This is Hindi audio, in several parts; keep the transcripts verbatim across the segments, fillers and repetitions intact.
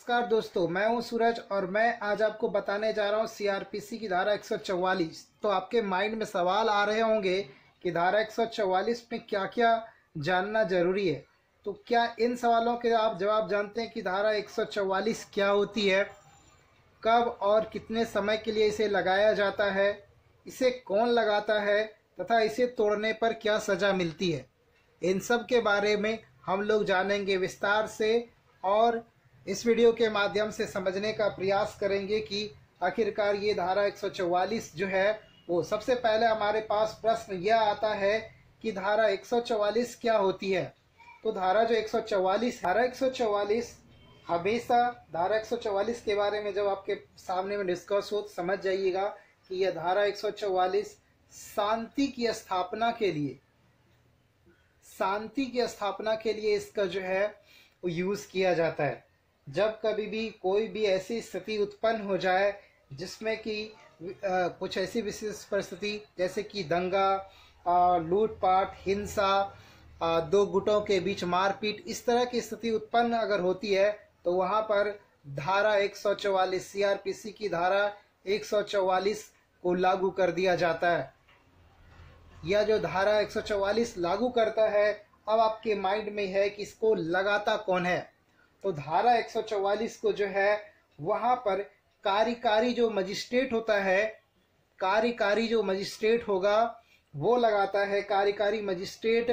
नमस्कार दोस्तों, मैं हूं सूरज और मैं आज आपको बताने जा रहा हूं सीआरपीसी की धारा एक सौ चौवालीस। तो आपके माइंड में सवाल आ रहे होंगे कि धारा एक सौ चौवालीस में क्या क्या जानना जरूरी है। तो क्या इन सवालों के आप जवाब जानते हैं कि धारा एक सौ चौवालीस क्या होती है, कब और कितने समय के लिए इसे लगाया जाता है, इसे कौन लगाता है तथा इसे तोड़ने पर क्या सज़ा मिलती है। इन सब के बारे में हम लोग जानेंगे विस्तार से और इस वीडियो के माध्यम से समझने का प्रयास करेंगे कि आखिरकार ये धारा एक सौ चौवालीस जो है वो। सबसे पहले हमारे पास प्रश्न यह आता है कि धारा एक सौ चौवालीस क्या होती है। तो धारा जो एक सौ चौवालीस धारा एक सौ चौवालीस हमेशा धारा एक सौ चौवालीस के बारे में जब आपके सामने में डिस्कस हो तो समझ जाइएगा कि यह धारा एक सौ चौवालीस शांति की स्थापना के लिए शांति की स्थापना के लिए इसका जो है वो यूज़ किया जाता है। जब कभी भी कोई भी ऐसी स्थिति उत्पन्न हो जाए जिसमें कि कुछ ऐसी विशेष परिस्थिति जैसे कि दंगा, लूटपाट, हिंसा, आ, दो गुटों के बीच मारपीट, इस तरह की स्थिति उत्पन्न अगर होती है तो वहाँ पर धारा एक सौ चौवालीस सीआरपीसी की धारा एक सौ चौवालीस को लागू कर दिया जाता है। यह जो धारा एक सौ चौवालीस लागू करता है, अब आपके माइंड में है कि इसको लगाता कौन है। तो धारा एक सौ चौवालीस को जो है वहाँ पर कार्यकारी जो मजिस्ट्रेट होता है, कार्यकारी जो मजिस्ट्रेट होगा वो लगाता है। कार्यकारी मजिस्ट्रेट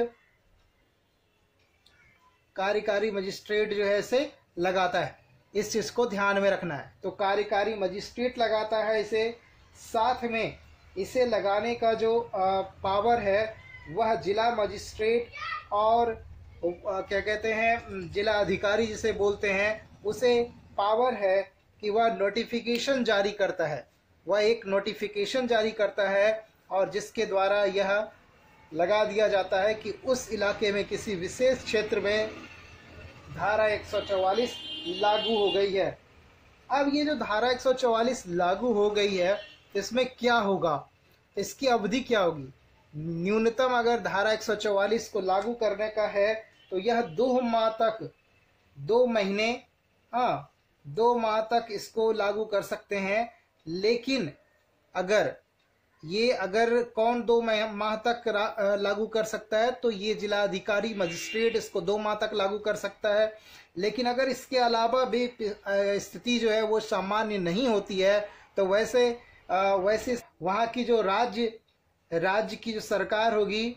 कार्यकारी मजिस्ट्रेट जो है इसे लगाता है। इस चीज़ को ध्यान में रखना है। तो कार्यकारी मजिस्ट्रेट लगाता है इसे। साथ में इसे लगाने का जो पावर है वह जिला मजिस्ट्रेट और क्या कहते हैं जिला अधिकारी जिसे बोलते हैं, उसे पावर है कि वह नोटिफिकेशन जारी करता है। वह एक नोटिफिकेशन जारी करता है और जिसके द्वारा यह लगा दिया जाता है कि उस इलाके में किसी विशेष क्षेत्र में धारा एक सौ चौवालीस लागू हो गई है। अब ये जो धारा एक सौ चौवालीस लागू हो गई है इसमें क्या होगा, इसकी अवधि क्या होगी। न्यूनतम अगर धारा एक सौ चौवालीस को लागू करने का है तो यह दो माह तक दो महीने हाँ दो माह तक इसको लागू कर सकते हैं। लेकिन अगर ये अगर कौन दो माह तक लागू कर सकता है तो ये जिला अधिकारी मजिस्ट्रेट इसको दो माह तक लागू कर सकता है। लेकिन अगर इसके अलावा भी स्थिति जो है वो सामान्य नहीं होती है तो वैसे वैसे वहाँ की जो राज्य राज्य की जो सरकार होगी,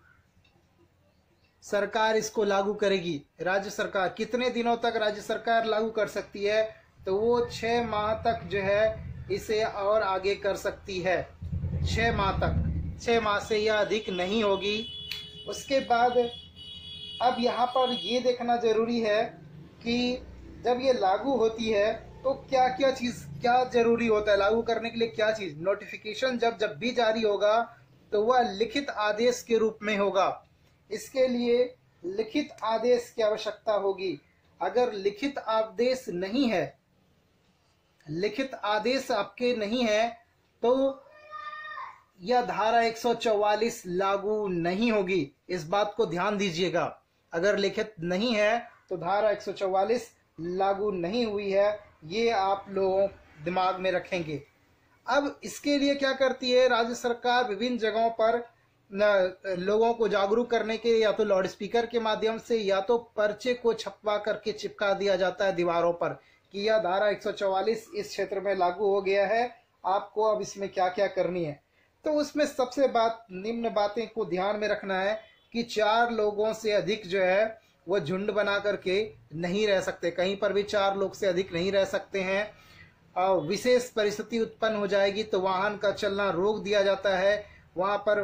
सरकार इसको लागू करेगी। राज्य सरकार कितने दिनों तक राज्य सरकार लागू कर सकती है, तो वो छः माह तक जो है इसे और आगे कर सकती है। छः माह तक छः माह से यह अधिक नहीं होगी। उसके बाद अब यहाँ पर ये देखना जरूरी है कि जब ये लागू होती है तो क्या क्या चीज़ क्या जरूरी होता है लागू करने के लिए। क्या चीज़, नोटिफिकेशन जब जब भी जारी होगा तो वह लिखित आदेश के रूप में होगा। इसके लिए लिखित आदेश की आवश्यकता होगी। अगर लिखित आदेश नहीं है लिखित आदेश आपके नहीं है तो यह धारा एक सौ चौवालीस लागू नहीं होगी। इस बात को ध्यान दीजिएगा। अगर लिखित नहीं है तो धारा एक सौ चौवालीस लागू नहीं हुई है, ये आप लोग दिमाग में रखेंगे। अब इसके लिए क्या करती है राज्य सरकार, विभिन्न जगहों पर न, लोगों को जागरूक करने के लिए या तो लाउड स्पीकर के माध्यम से या तो पर्चे को छपवा करके चिपका दिया जाता है दीवारों पर कि यह धारा एक सौ चौवालीस इस क्षेत्र में लागू हो गया है, आपको अब इसमें क्या क्या करनी है। तो उसमें सबसे बात निम्न बातें को ध्यान में रखना है कि चार लोगों से अधिक जो है वो झुंड बना करके नहीं रह सकते। कहीं पर भी चार लोग से अधिक नहीं रह सकते हैं। और विशेष परिस्थिति उत्पन्न हो जाएगी तो वाहन का चलना रोक दिया जाता है। वहाँ पर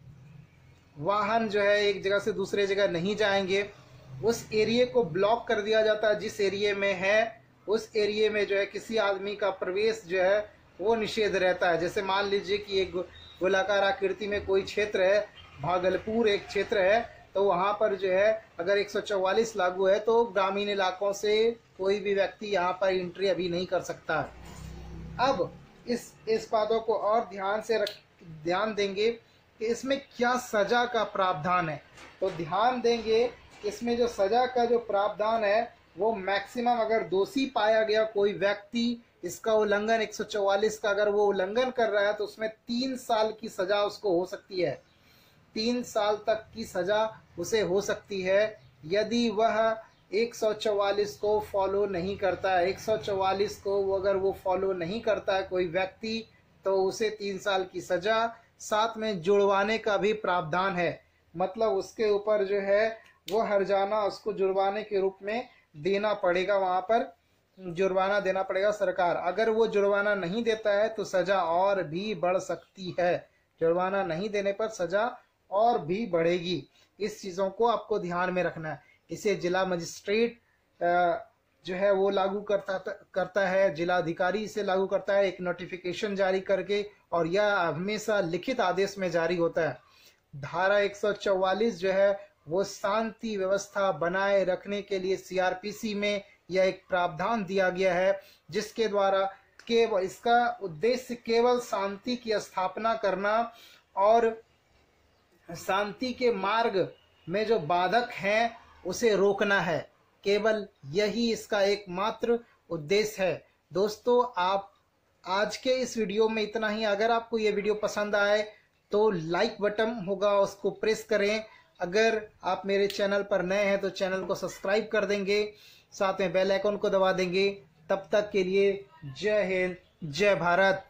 वाहन जो है एक जगह से दूसरे जगह नहीं जाएंगे। उस एरिया को ब्लॉक कर दिया जाता है। जिस एरिया में है उस एरिया में जो है किसी आदमी का प्रवेश जो है वो निषेध रहता है। जैसे मान लीजिए कि एक गोलाकार आकृति में कोई क्षेत्र है, भागलपुर एक क्षेत्र है, तो वहाँ पर जो है अगर एक सौ चौवालीस लागू है तो ग्रामीण इलाकों से कोई भी व्यक्ति यहाँ पर एंट्री अभी नहीं कर सकता है। अब इस इस बातों को और ध्यान से रख ध्यान देंगे कि इसमें क्या सज़ा का प्रावधान है। तो ध्यान देंगे इसमें जो सज़ा का जो प्रावधान है वो मैक्सिमम अगर दोषी पाया गया कोई व्यक्ति, इसका उल्लंघन एक सौ चौवालीस का अगर वो उल्लंघन कर रहा है तो उसमें तीन साल की सजा उसको हो सकती है। तीन साल तक की सजा उसे हो सकती है यदि वह एक सौ चौवालीस को फॉलो नहीं करता है। एक सौ चौवालीस को वो अगर वो फॉलो नहीं करता है कोई व्यक्ति तो उसे तीन साल की सजा, साथ में जुड़वाने का भी प्रावधान है। मतलब उसके ऊपर जो है वो हर्जाना उसको जुर्माने के रूप में देना पड़ेगा, वहाँ पर जुर्माना देना पड़ेगा सरकार। अगर वो जुर्माना नहीं देता है तो सजा और भी बढ़ सकती है। जुर्माना नहीं देने पर सजा और भी बढ़ेगी। इस चीज़ों को आपको ध्यान में रखना है। इसे जिला मजिस्ट्रेट जो है वो लागू करता करता है, जिला अधिकारी इसे लागू करता है एक नोटिफिकेशन जारी करके, और यह हमेशा लिखित आदेश में जारी होता है। धारा एक सौ चौवालीस जो है वो शांति व्यवस्था बनाए रखने के लिए सीआरपीसी में यह एक प्रावधान दिया गया है, जिसके द्वारा केवल इसका उद्देश्य केवल शांति की स्थापना करना और शांति के मार्ग में जो बाधक हैं उसे रोकना है। केवल यही इसका एकमात्र उद्देश्य है। दोस्तों, आप आज के इस वीडियो में इतना ही। अगर आपको ये वीडियो पसंद आए तो लाइक बटन होगा उसको प्रेस करें। अगर आप मेरे चैनल पर नए हैं तो चैनल को सब्सक्राइब कर देंगे, साथ में बेल आइकन को दबा देंगे। तब तक के लिए जय हिंद, जय भारत।